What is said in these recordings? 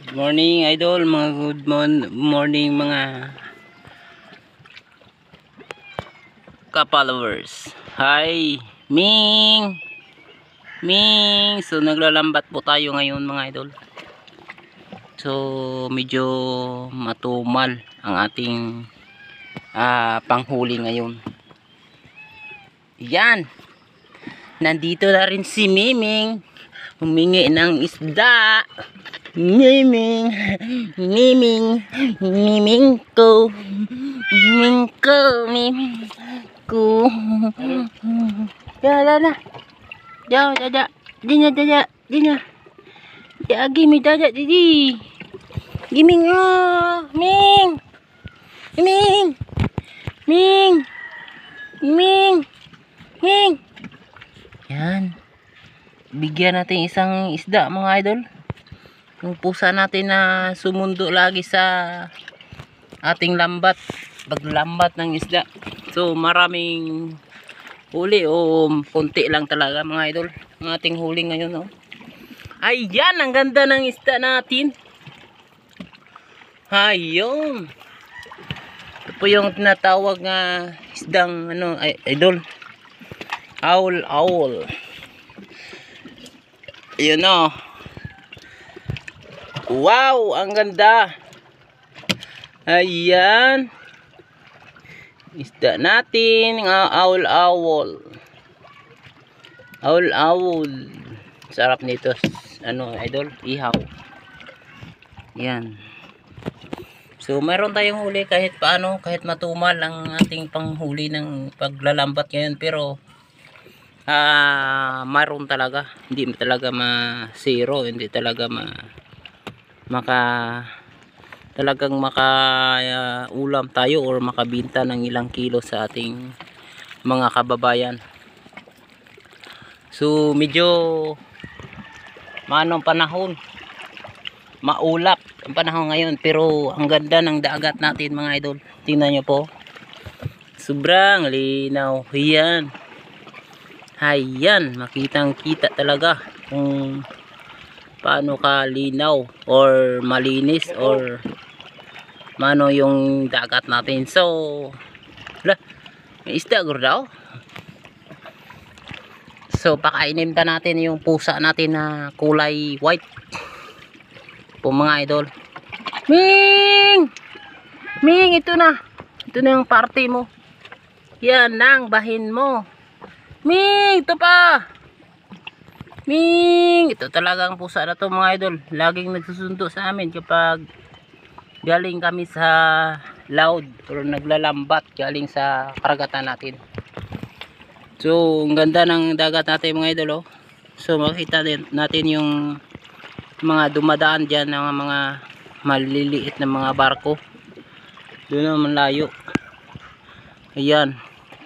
Good morning idol, mga morning mga ka-followers. Hi, Ming. So naglalambat po tayo ngayon mga idol. So medyo matumal ang ating panghuli ngayon. Yan. Nandito na rin si Miming. Humingi ng isda. Miming ko. Dala. Jaja. Dinya. Ya, gimme dada didi. Gimme Ming. Yan. Bigyan natin isang isda mga idol. Yung pusa natin na sumundo lagi sa ating lambat. Paglambat ng isda. So maraming huli o konti lang talaga mga idol. Ang ating huli ngayon. Oh. Ayan, ang ganda ng isda natin. Ayun. Ito po yung tinatawag na isdang idol. Owl. Ayun o. Wow, ang ganda. Ayan. Isda natin, owl. Sarap nito, idol, ihaw. Yan. So mayroon tayong huli kahit paano, kahit matumal ang ating panghuli ng paglalambat ngayon, pero mayroon talaga, hindi talaga ma-zero, hindi talaga talagang ulam tayo or makabinta ng ilang kilo sa ating mga kababayan. So medyo manong panahon, maulap ang panahon ngayon, pero ang ganda ng dagat natin mga idol. Tingnan nyo po, sobrang linaw. Ayan, makitang kita talaga kung paano ka linaw or malinis or mano yung dagat natin. So may isda daw. So pakainin pa natin yung pusa natin na kulay white po mga idol. Ming, ito na yung party mo. Yan ang bahin mo. Ming, ito pa. Ming, ito talagang pusa na to mga idol. Laging nagsusundo sa amin kapag galing kami sa laod or naglalambat galing sa karagatan natin. So ang ganda ng dagat natin mga idol. So makita natin yung mga dumadaan dyan ng mga maliliit na mga barko. Doon naman layo. Ayan,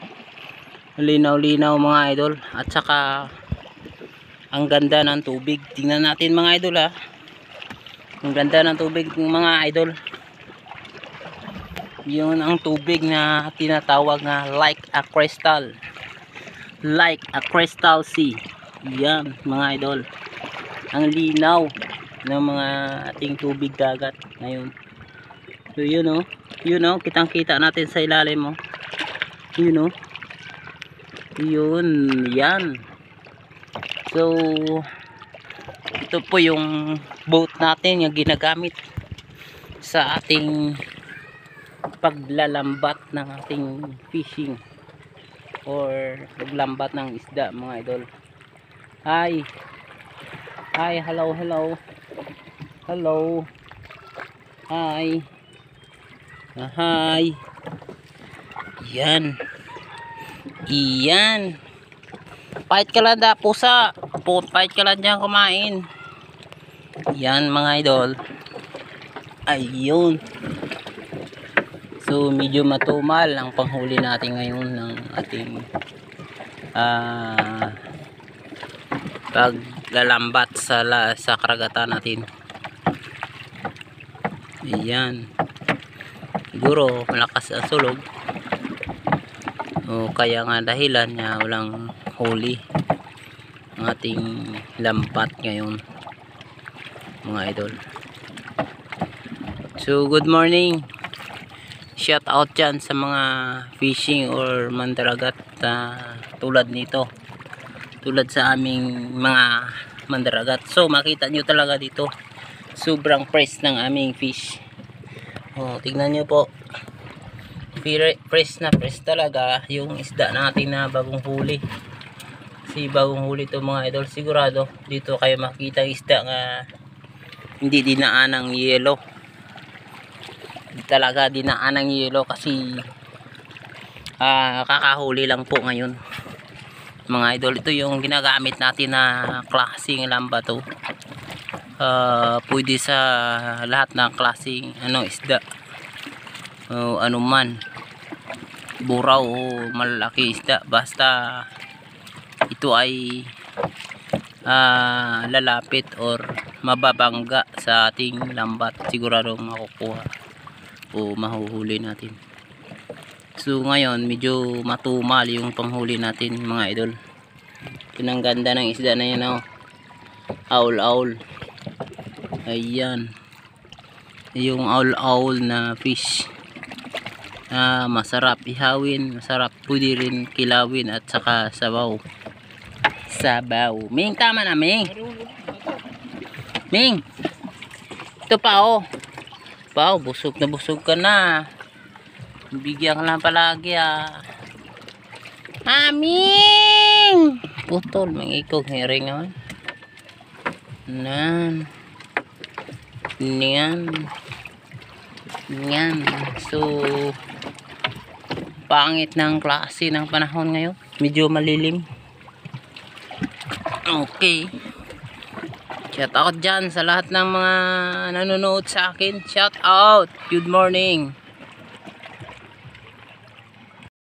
linaw mga idol. At saka ang ganda ng tubig. Tingnan natin mga idol ha. Ang ganda ng tubig mga idol. Yun ang tubig na tinatawag na like a crystal sea. Yan mga idol, ang linaw ng mga ating tubig dagat ngayon. So yun o, kitang kita natin sa ilalim mo. Yun yan. So ito po yung boat natin yung ginagamit sa ating paglalambat ng ating fishing or paglambat ng isda mga idol. Hi, hello. Hi. Yan. Fight ka lang da pusa. Fight ka lang dyan kumain. Yan mga idol. Ayun. So medyo matumal ang panghuli natin ngayon ng ating paglalambat sa karagatan natin. Ayan. Siguro malakas ang sulog. O kaya nga dahilan niya walang huli ang ating lambat ngayon mga idol. So good morning. Shout out dyan sa mga fishing or mandaragat tulad nito. Tulad sa aming mga mandaragat. So makita nyo talaga dito. Sobrang fresh ng aming fish. Oh, tignan nyo po. Fresh na fresh talaga yung isda natin na bagong huli. Kasi bagong huli to mga idol. Sigurado dito kayo makita isda nga hindi dinaan ng yelo. Talaga dinaan ng yelo kasi kakahuli lang po ngayon mga idol. Ito yung ginagamit natin na klaseng lamba to. Pwede sa lahat ng klaseng isda ano man, buraw o malaki isda, basta ito ay lalapit or mababangga sa ating lambat, siguradong makukuha o mahuhuli natin. So ngayon medyo matumal yung panghuli natin mga idol. Ang ganda ng isda na yan, aul-aul. Ayan yung aul-aul na fish. Masarap ihawin, masarap pwede rin kilawin at saka sabaw. Ming, tama na Ming. Ming, ito pa busog na busog ka na. Bigyan ka lang palagi Ming! Putol, mangikog hiring naman. Yan. So pangit ng klase ng panahon ngayon. Medyo malilim. Okay. Shout out dyan sa lahat ng mga nanonood sa akin. Shout out. Good morning.